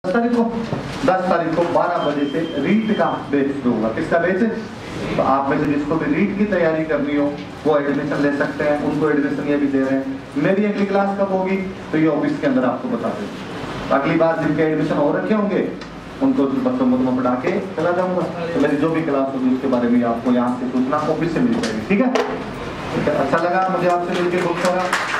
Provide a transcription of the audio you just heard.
तारीख को 10 तारीख को 12 बजे से रीट का बैच शुरू होगा। किसका बैच? तो आप में से जिसको भी रीट की तैयारी करनी हो वो एडमिशन ले सकते हैं, उनको एडमिशन ये भी दे रहे हैं। मेरी अगली क्लास कब होगी तो ये ऑफिस के अंदर आपको बता दें। अगली बार जिनके एडमिशन हो रखे होंगे उनको बच्चों को मैं पढ़ा के चला जाऊंगा। तो मेरी जो भी क्लास होगी उसके बारे में आपको यहाँ से सूचना ऑफिस से मिल जाएगी। ठीक है, अच्छा लगा मुझे आपसे मिलकर बहुत सारा।